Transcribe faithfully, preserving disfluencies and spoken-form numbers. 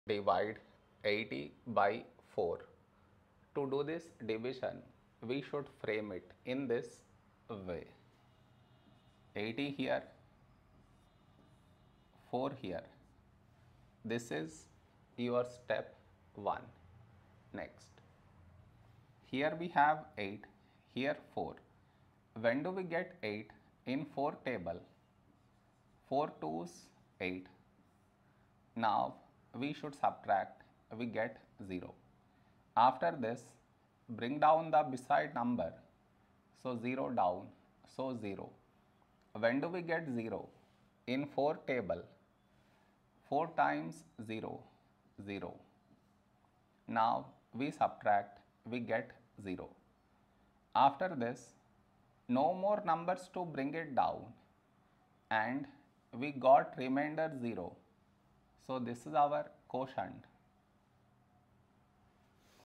divide eighty by four. To do this division, we should frame it in this way. eighty here, four here. This is your step one. Next, here we have eight, here four. When do we get eight? In four table, four twos, eight. Now we should subtract, we get zero. After this, bring down the beside number, so zero down, so zero. When do we get zero? In four table, four times zero, zero. Now we subtract, we get zero. After this, no more numbers to bring it down, and we got remainder zero. So this is our quotient.